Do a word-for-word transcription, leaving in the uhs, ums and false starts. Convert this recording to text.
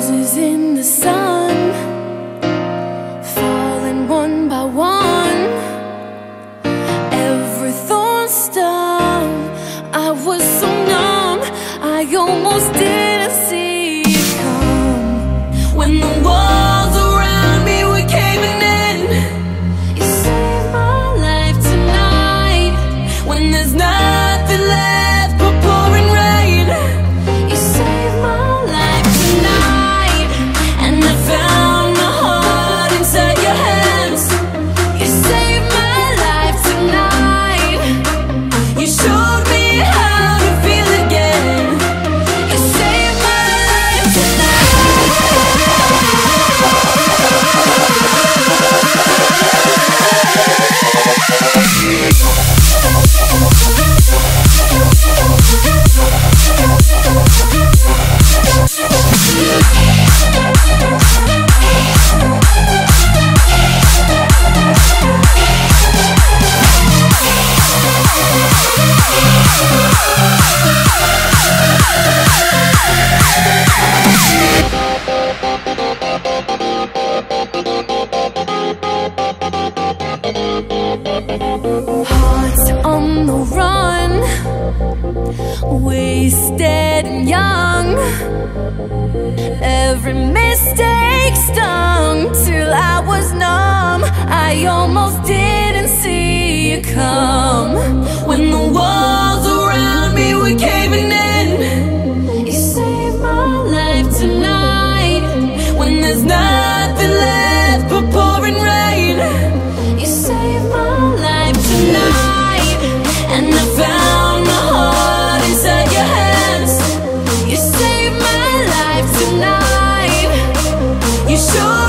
Roses in the sun, falling one by one. Every thorn stung, I was so numb, I almost didn't see it come. When the walls around me were caving in, you saved my life tonight. When there's nothing left but pouring rain, you saved my life tonight. And I found my heart inside your hands. You saved my life tonight. You showed me how to feel again. You saved my life tonight. Hearts on the run, wasted and young. Every mistake stung till I was numb. I almost didn't see you come. When the walls around me were caving in, you saved my life tonight. When there's nothing left but pouring rain, you saved my life tonight. And I found my heart inside your hands. You saved my life tonight. You showed